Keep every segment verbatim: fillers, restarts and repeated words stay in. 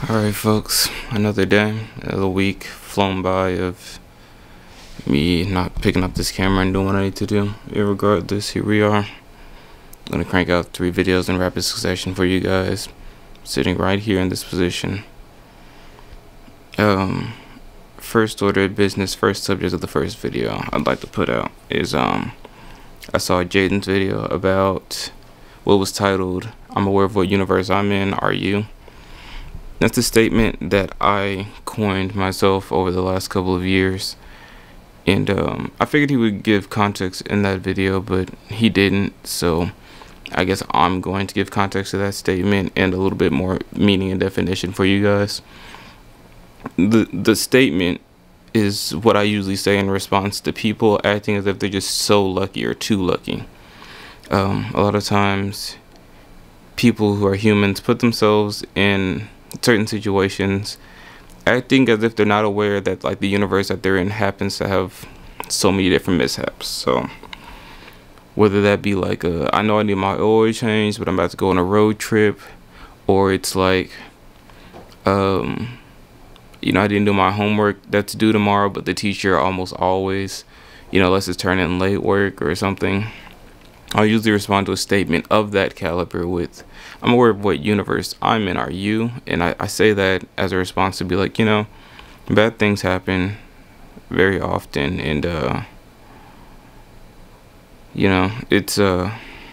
Alright folks, another day, another week flown by of me not picking up this camera and doing what I need to do. Irregardless, here we are. I'm gonna crank out three videos in rapid succession for you guys, sitting right here in this position. Um, first order of business, first subject of the first video I'd like to put out is um, I saw Jaden's video about what was titled, "I'm aware of what universe I'm in, are you?" That's a statement that I coined myself over the last couple of years, and um, I figured he would give context in that video, but he didn't, so I guess I'm going to give context to that statement and a little bit more meaning and definition for you guys. The, the statement is what I usually say in response to people acting as if they're just so lucky or too lucky. Um, a lot of times, people who are humans put themselves in certain situations acting as if they're not aware that like the universe that they're in happens to have so many different mishaps. So whether that be like a, I know I need my oil change but I'm about to go on a road trip, or it's like um you know, I didn't do my homework that's due tomorrow but the teacher almost always, you know, lets us turn in late work or something. I'll usually respond to a statement of that caliber with, "I'm aware of what universe I'm in, are you?" And I, I say that as a response to be like, you know, bad things happen very often, and uh, you know, it's uh,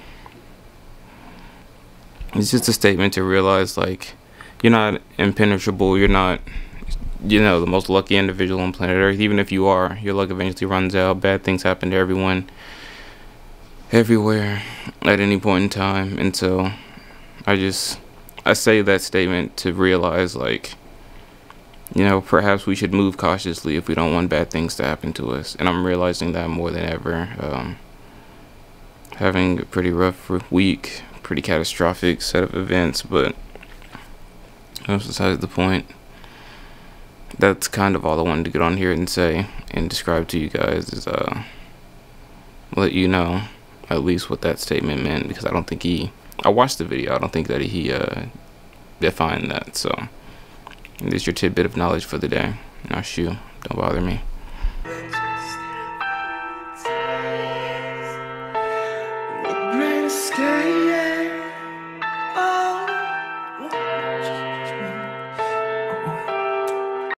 it's just a statement to realize like you're not impenetrable, you're not, you know, the most lucky individual on planet Earth. Even if you are, your luck eventually runs out. Bad things happen to everyone, everywhere, at any point in time. And so I just I say that statement to realize like, you know, perhaps we should move cautiously if we don't want bad things to happen to us. And I'm realizing that more than ever. Um, having a pretty rough week, pretty catastrophic set of events, but that's besides the point. That's kind of all I wanted to get on here and say and describe to you guys, is uh let you know at least what that statement meant, because I don't think he, I watched the video, I don't think that he uh, defined that. So this is your tidbit of knowledge for the day. Now shoot, don't bother me.